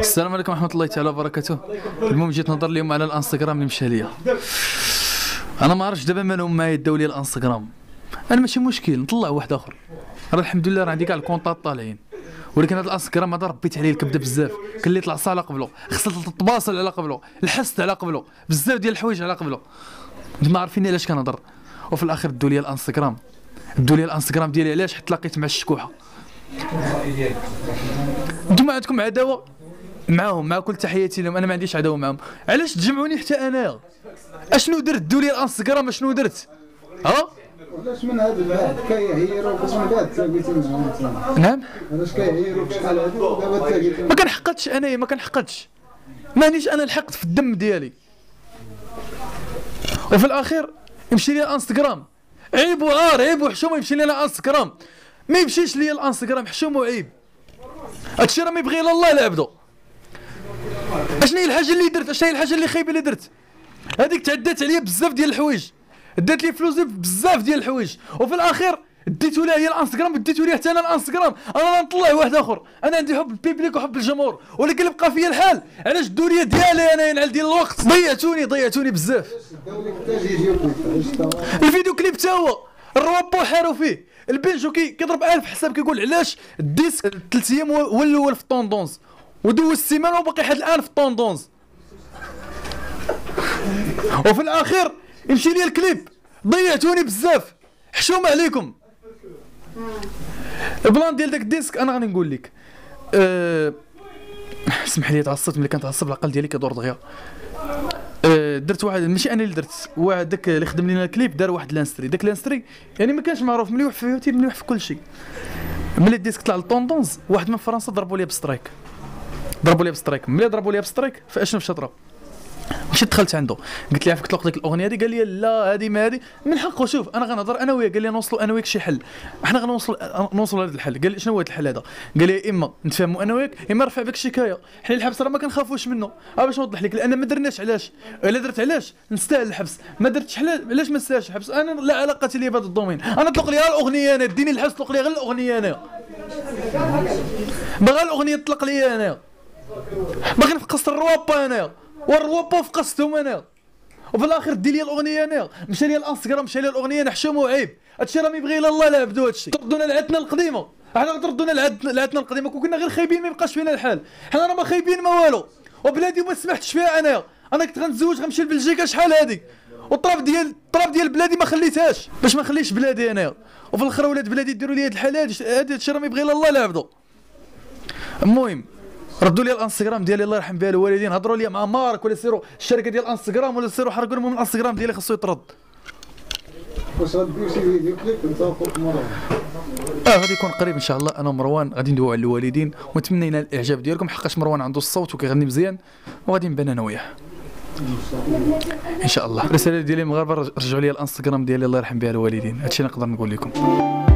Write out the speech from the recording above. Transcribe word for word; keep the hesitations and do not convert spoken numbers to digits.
السلام عليكم ورحمة الله تعالى وبركاته. المهم جيت نهضر اليوم على الانستغرام اللي مشى ليا. انا ما عرفتش دابا مالهم معايا داو لي الانستغرام. انا ماشي مشكل نطلع واحد اخر، راه الحمد لله راه عندي كاع الكونطات طالعين، ولكن هذا الانستغرام هذا ربيت عليه الكبده بزاف. كان اللي طلع على قبله، خصت التواصل على قبله، الحس على قبله، بزاف ديال الحوايج على قبله. نتوما عارفين علاش كنهضر، وفي الاخر دو لي الانستغرام. دو لي الانستغرام ديالي علاش؟ حيت تلاقيت مع الشكوحه. نتوما عندكم عداوه معاهم، مع كل تحياتي لهم، انا ما عنديش عداوه معاهم. علاش تجمعوني حتى انايا؟ اشنو درت؟ دو لي الانستغرام اشنو درت؟ ها؟ علاش من هذا البعد كيعيروك ومن بعد تلاقيتي معاهم؟ نعم؟ علاش كيعيروك شحال هادي ودابا تلاقيتي؟ ما كنحقدش انايا، ما كنحقدش، ما عنديش انا الحقد في الدم ديالي. وفي الاخير يمشي لي الانستغرام عيب وعار، عيب وحشومه يمشي لي الانستغرام. ما يمشيش لي الانستغرام حشومه وعيب. هادشي راه ما يبغي الا الله العبدو. اشنو هي الحاجه اللي درت؟ اشنو هي الحاجه اللي خايبه اللي درت؟ هذيك تعدات عليا بزاف ديال الحوايج، دات لي فلوس بزاف ديال الحوايج، وفي الاخير ديتو لها هي الانستغرام، ديتو لي حتى انا الانستغرام. انا نطلع واحد اخر، انا عندي حب البيبليك وحب الجمهور، ولكن بقى فيا الحال. علاش الدوريه ديالي انا ينعل ديال الوقت؟ ضيعتوني ضيعتوني بزاف. الفيديو كليب تا هو الروابو حاروا فيه، البنجو كي كيضرب ألف حساب، كيقول علاش الديسك ثلاث ايام هو الاول في الطوندونز، ودوز السيمانه وباقي حد الان في الطوندونز. وفي الاخير يمشي لي الكليب، ضيعتوني بزاف. حشومه عليكم. البلان ديال داك الديسك انا غادي نقول لك. أه اسمح لي تعصبت، ملي كنتعصب العقل ديالي كيدور دغيا. أه درت واحد، ماشي انا اللي درت، واحد داك اللي خدم لينا الكليب دار واحد لانستري. داك لانستري يعني ما كانش معروف، مليح في يوتيوب مليح في كل شيء. ملي الديسك طلع للطوندونز، واحد من فرنسا ضربوا لي بسترايك، ضربوا لي بسترايك. ملي ضربوا لي بسترايك فاشنو في شطره، مشيت دخلت عنده قلت ليه فيك تطلق ديك الاغنيه هذه، قال لي لا هذه ما هذه من حقه. شوف انا غنهضر انا وياه، قال لي نوصلوا انا وياك شي حل، احنا غنوصلوا نوصلوا لهذا الحل. قال لي شنو هو هذا الحل هذا؟ قال لي اما نتفاهموا انا وياك، اما نرفع بك الشكايه. حنا الحبس راه ما كنخافوش منه. ها باش نوضح لك، لان ما درناش علاش، الا درت علاش نستاهل الحبس، ما درتش علاش ما نستاهلش الحبس. انا لا علاقه لي بهذا الدومين، انا اطلق لي الاغنيه، انا ديني الحبس طلق لي غير الاغنيه، انا باغي الاغنيه تطلق لي، انا باغي نفقص الروابا انا، والروابا فقصتهم انا. وفي الاخر دي لي الاغنيه انا، مشى لي الانستغرام، مشى لي الاغنيه، انا حشومه وعيب. هادشي راه ما يبغي الا الله لا عبدو. هادشي تردونا لعادتنا القديمه، حنا تردونا لعادتنا القديمه، كون كنا غير خايبين ما يبقاش فينا الحال. حنا راه ما خايبين ما والو، وبلادي ما سمحتش فيها انا. انا كنت غنتزوج غنمشي لبلجيكا شحال هادي، والطراب ديال الطراب ديال بلادي ما خليتهاش باش ما نخليش بلادي انا. وفي الاخر ولاد بلادي يديروا لي هاد الحال هادي، هادشي راه ما يبغي الا الله لا عبدو. المهم ردوا لي الانستغرام ديالي الله يرحم بها الوالدين، هضروا لي مع مارك ولا سيروا الشركه ديال الانستغرام ولا سيروا حرقوا لهم الانستغرام ديالي خاصو يطرد. واش غديروا شي فيديو كليب انت وخوك مروان؟ اه غادي يكون قريب ان شاء الله. انا ومروان غادي ندويو على الوالدين، ونتمنى ينال الاعجاب ديالكم، حقاش مروان عنده الصوت وكيغني مزيان، وغادي نبان انا وياه ان شاء الله. الرساله ديالي المغاربه رجعوا لي الانستغرام ديالي الله يرحم بها الوالدين، هادشي نقدر نقول لكم.